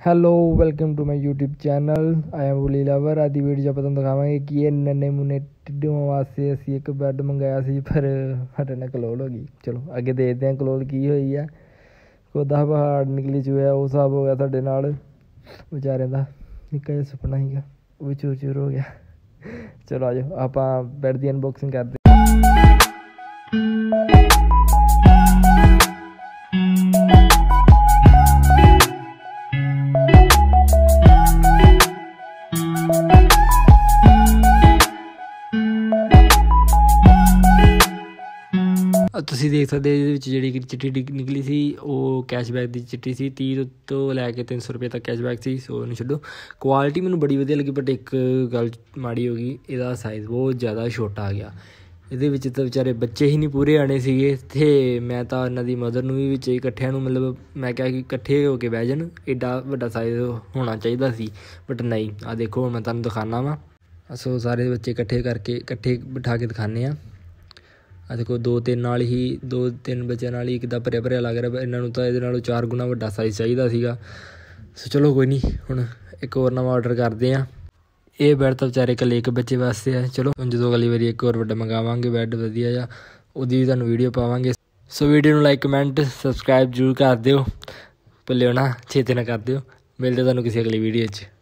Hello welcome to my YouTube channel I am woolly lover. ਅੱਜ ਦੀ video 'ਚ ਆਪਾਂ ਤੁਹਾਨੂੰ ਦਿਖਾਵਾਂਗੇ ਕਿ ਇਹ ਨੰਨੇ ਮੁੰਨੇ ਟਿੱਡੂਆਂ ਵਾਸਤੇ ਅਸੀਂ ਇੱਕ ਬੈੱਡ ਮੰਗਾਇਆ ਸੀ, ਪਰ ਸਾਡੇ ਨਾਲ ਕਲੋਲ ਹੋ ਗਈ। ਚਲੋ ਅੱਗੇ ਦੇਖਦੇ ਹਾਂ ਕਲੋਲ ਕੀ ਹੋਈ ਆ। ਕੋਦਾ ਪਹਾੜ ਨਿਕਲੀ ਚੁੱਕਿਆ, ਉਹ ਹਿਸਾਬ ਹੋ ਗਿਆ ਸਾਡੇ ਨਾਲ। ਵਿਚਾਰਿਆਂ ਦਾ ਨਿੱਕਾ ਜਿਹਾ ਸੁਪਨਾ ਸੀਗਾ, ਉਹ ਵੀ ਚੂਰ ਚੂਰ ਹੋ ਗਿਆ। ਚਲੋ ਆ ਜਾਓ ਆਪਾਂ ਬੈੱਡ ਦੀ ਅਨਬੋਕਸਿੰਗ ਕਰਦੇ। ਤੁਸੀਂ ਦੇਖ ਸਕਦੇ ਇਹਦੇ ਵਿੱਚ ਜਿਹੜੀ ਚਿੱਟੀ ਨਿਕਲੀ ਸੀ ਉਹ ਕੈਸ਼ਬੈਕ ਦੀ ਚਿੱਟੀ ਸੀ। 30 ਤੋਂ ਲੈ ਕੇ 300 ਰੁਪਏ ਤੱਕ ਕੈਸ਼ਬੈਕ ਸੀ। ਸੋ ਇਹਨੂੰ ਛੱਡੋ। ਕੁਆਲਿਟੀ ਮੈਨੂੰ ਬੜੀ ਵਧੀਆ ਲੱਗੀ, ਬਟ ਇੱਕ ਗੱਲ ਮਾੜੀ ਹੋ ਗਈ, ਇਹਦਾ ਸਾਈਜ਼ ਬਹੁਤ ਜ਼ਿਆਦਾ ਛੋਟਾ ਆ ਗਿਆ। ਇਹਦੇ ਵਿੱਚ ਤਾਂ ਵਿਚਾਰੇ ਬੱਚੇ ਹੀ ਨਹੀਂ ਪੂਰੇ ਆਣੇ ਸੀਗੇ, ਅਤੇ ਮੈਂ ਤਾਂ ਇਹਨਾਂ ਦੀ ਮਦਰ ਨੂੰ ਵੀ ਵਿੱਚ ਇਕੱਠਿਆਂ ਨੂੰ ਮਤਲਬ ਮੈਂ ਕਿਹਾ ਕਿ ਇਕੱਠੇ ਹੋ ਕੇ ਬਹਿ ਜਾਣ, ਐਡਾ ਵੱਡਾ ਸਾਈਜ਼ ਹੋਣਾ ਚਾਹੀਦਾ ਸੀ, ਬਟ ਨਹੀਂ। ਆਹ ਦੇਖੋ ਹੁਣ ਮੈਂ ਤੁਹਾਨੂੰ ਦਿਖਾਉਂਦਾ ਵਾਂ। ਸੋ ਸਾਰੇ ਬੱਚੇ ਇਕੱਠੇ ਬਿਠਾ ਕੇ ਦਿਖਾਉਂਦੇ ਹਾਂ। ਆ ਦੇਖੋ 2-3 ਬੱਚਿਆਂ ਨਾਲ ਹੀ ਕਿੱਦਾਂ ਭਰਿਆ ਲੱਗ ਰਿਹਾ। ਇਹਨਾਂ ਨੂੰ ਤਾਂ ਇਹਦੇ ਨਾਲੋਂ 4 ਗੁਣਾ ਵੱਡਾ ਸਾਈਜ਼ ਚਾਹੀਦਾ ਸੀਗਾ। ਸੋ ਚਲੋ ਕੋਈ ਨਹੀਂ, ਹੁਣ ਇੱਕ ਹੋਰ ਨਵਾਂ ਔਡਰ ਕਰਦੇ ਹਾਂ। ਇਹ ਬੈੱਡ ਤਾਂ ਵਿਚਾਰੇ ਇਕੱਲੇ ਇੱਕ ਬੱਚੇ ਵਾਸਤੇ ਆ। ਚਲੋ ਹੁਣ ਜਦੋਂ ਅਗਲੀ ਵਾਰੀ ਇੱਕ ਹੋਰ ਵੱਡਾ ਮੰਗਾਵਾਂਗੇ ਬੈੱਡ ਵਧੀਆ ਜਿਹਾ, ਉਹਦੀ ਤੁਹਾਨੂੰ ਵੀਡੀਓ ਪਾਵਾਂਗੇ। ਸੋ ਵੀਡੀਓ ਨੂੰ ਲਾਈਕ ਕਮੈਂਟ ਸਬਸਕ੍ਰਾਈਬ ਜ਼ਰੂਰ ਕਰ ਦਿਓ, ਭੁੱਲਿਓ ਨਾ, ਛੇਤੀ ਨਾਲ ਕਰ ਦਿਓ। ਮਿਲਦੇ ਤੁਹਾਨੂੰ ਕਿਸੇ ਅਗਲੀ ਵੀਡੀਓ 'ਚ।